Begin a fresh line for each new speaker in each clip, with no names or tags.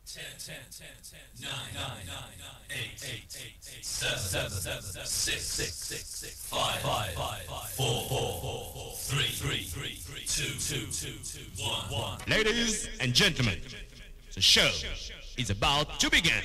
9, 8, 7, 6, 5, 4, 3, 2, 1.
Ladies and gentlemen, the show is about to begin.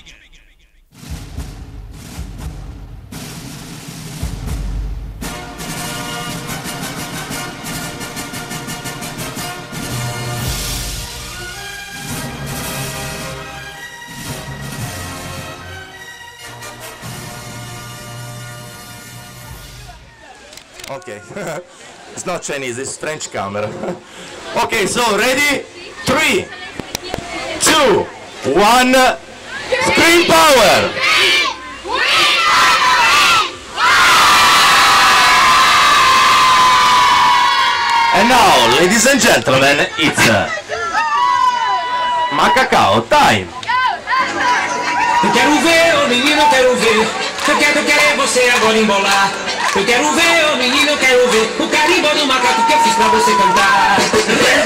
Okay, it's not Chinese, it's French camera. Okay, so ready? 3, 2, 1, screen power! And now, ladies and gentlemen, it's Macacao time!
Eu quero ver, ô menino, eu quero ver. Eu quero você agora embolar. Eu quero ver, ô menino, eu quero ver o carimbo do macaco que eu fiz pra você cantar. Eu quero ver,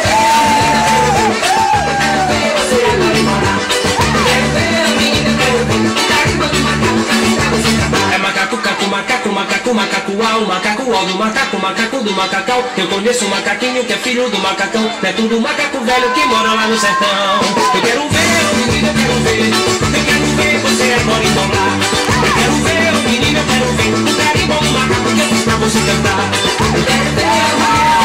você agora embolar. Eu quero ver, ô menino, eu quero ver o carimbo do macaco que eu fiz pra você cantar. É macaco, caco, macaco, macaco, macaco, o macaco do macaco, macaco do macacão. Eu conheço um macaquinho que é filho do macacão. Não é tudo macaco velho que mora lá no sertão. Eu quero ver, ô menino, eu quero ver. Eu quero ver você agora embolar. Eu quero ver, ô menino, eu quero ver o carimbo do macaco que eu fiz pra você cantar. Eu quero ver, ô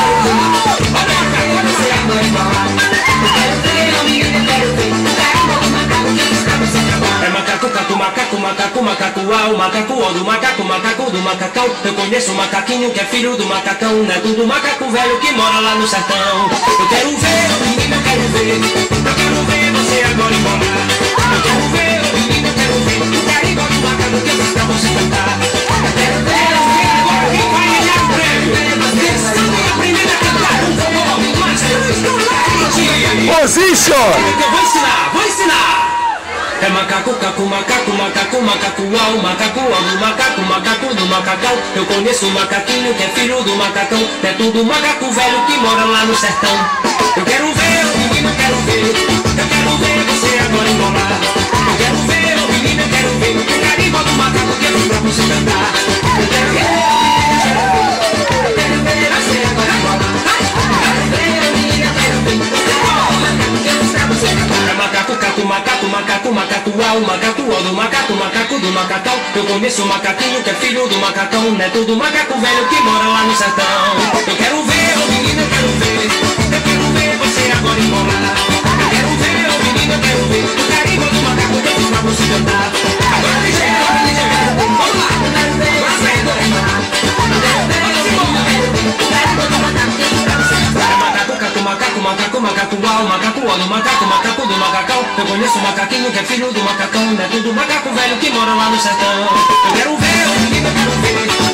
macaco, você agora embolar. Eu quero ver, ô menino, eu quero ver o carimbo do macaco que eu fiz pra você cantar. É macaco, caco, macaco, macaco, macaco, o macaco do macaco, macaco do macacão. Eu conheço um macaquinho que é filho do macacão. Não é tudo macaco velho que mora lá no sertão. Eu quero ver, ô menino, eu quero ver. Eu quero ver você agora embolar. Eu quero ver, ô menino, eu quero ver o carimbo do macaco que eu fiz pra você cantar. Eu quero ver, ô menino, agora quem vai ganhar o prêmio? Esse é a primeira a cantar um forró, mas eu estou lá.
Position!
Eu vou ensinar, vou ensinar! É macaco, caco, macaco, macaco, macaco, o macaco do macaco, macaco do macacão. Eu conheço um macaquinho que é filho do macacão. É tudo macaco velho que mora lá no sertão. Eu quero ver, ô menino, eu quero ver. Eu quero ver você agora embolar. Eu quero ver, ô menino, eu quero ver o carimbo do macaco que eu fiz pra você cantar. Eu quero ver, eu quero ver você agora embolar. Eu quero ver, ô menino, eu quero ver o carimbo do macaco que eu fiz pra você cantar. É macaco, caco, macaco, macaco, macaco, o macaco do macaco, macaco do macacão. Eu conheço um macaquinho que é filho do macacão. Não é tudo macaco velho que mora lá no sertão. Eu quero ver, ô menino, eu quero ver. Eu quero ver você agora embolar. Eu quero ver, ô menino, eu quero ver o carimbo do macaco que eu fiz pra você cantar. Agora tem jeito, vamos lá. Eu quero ver você agora embolar. Eu quero ver, ô menino, eu quero ver o carimbo do macaco que eu fiz pra você cantar. É macaco, caco, macaco, macaco, macaco, o macaco do macaco, macaco do macacão. Eu conheço um macaquinho que é filho do macacão. Não é tudo macaco velho que mora lá no sertão. Eu quero ver, ô menino, eu quero ver.